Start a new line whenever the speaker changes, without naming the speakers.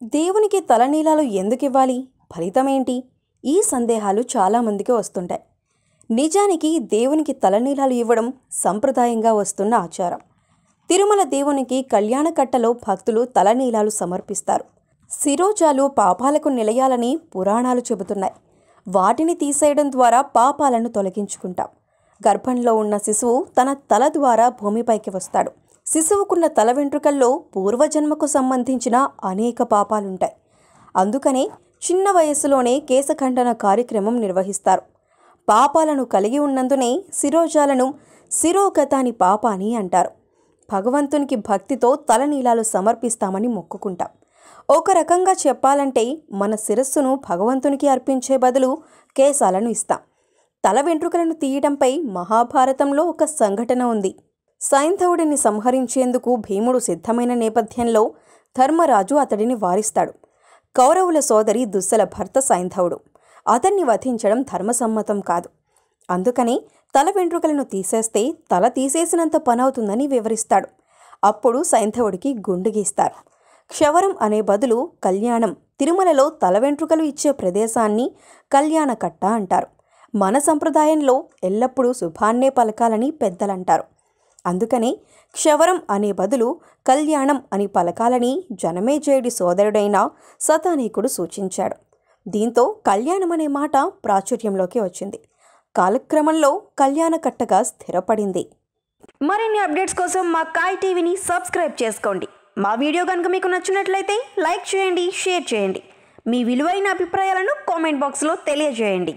దేవునికి తలనీలాలు ఎందుకివ్వాలి? ఫలితమేంటి? ఈ సందేహాలు చాలామందికి వస్తుంటాయి. నిజానికి దేవునికి తలనీలాలు ఇవ్వడం సంప్రదాయంగా వస్తున్న ఆచారం. తిరుమల దేవునికి కళ్యాణకట్టలో భక్తులు తలనీలాలు సమర్పిస్తారు. శిరోజాలు పాపాలకు నిలయాలని పురాణాలు చెబుతున్నాయి. వాటిని తీసేయడం ద్వారా పాపాలను తొలగించుకుంటాం. గర్భంలో ఉన్న శిశువు తన తల ద్వారా భూమిపైకి వస్తాడు. శిశువుకున్న తల వెంట్రుకల్లో పూర్వజన్మకు సంబంధించిన అనేక పాపాలుంటాయి. అందుకనే చిన్న వయస్సులోనే కేశఖండన కార్యక్రమం నిర్వహిస్తారు. పాపాలను కలిగి ఉన్నందునే శిరోజాలను శిరోగతాని పాపాని అంటారు. భగవంతునికి భక్తితో తలనీలాలు సమర్పిస్తామని మొక్కుకుంటాం. ఒక రకంగా చెప్పాలంటే మన శిరస్సును భగవంతునికి అర్పించే బదులు కేశాలను ఇస్తాం. తల వెంట్రుకలను తీయడంపై మహాభారతంలో ఒక సంఘటన ఉంది. సైంధవుడిని సంహరించేందుకు భీముడు సిద్ధమైన నేపథ్యంలో ధర్మరాజు అతడిని వారిస్తాడు. కౌరవుల సోదరి దుస్సల భర్త సైంధవుడు. అతన్ని వధించడం ధర్మసమ్మతం కాదు. అందుకని తల వెంట్రుకలను తీసేస్తే తల తీసేసినంత పనవుతుందని వివరిస్తాడు. అప్పుడు సైంధవుడికి గుండు గీస్తారు. క్షవరం అనే బదులు కళ్యాణం, తిరుమలలో తల వెంట్రుకలు ఇచ్చే ప్రదేశాన్ని కళ్యాణకట్ట అంటారు. మన సంప్రదాయంలో ఎల్లప్పుడూ శుభాన్నే పలకాలని పెద్దలంటారు. అందుకని క్షవరం అనే బదులు కళ్యాణం అని పలకాలని జనమేజయుడి సోదరుడైన శతానీకుడు సూచించాడు. దీంతో కళ్యాణం అనే మాట ప్రాచుర్యంలోకి వచ్చింది. కాలక్రమంలో కళ్యాణకట్టగా స్థిరపడింది.
మరిన్ని అప్డేట్స్ కోసం మా కాయ్ టీవీని సబ్స్క్రైబ్ చేసుకోండి. మా వీడియో కనుక మీకు నచ్చినట్లయితే లైక్ చేయండి, షేర్ చేయండి. మీ విలువైన అభిప్రాయాలను కామెంట్ బాక్స్లో తెలియజేయండి.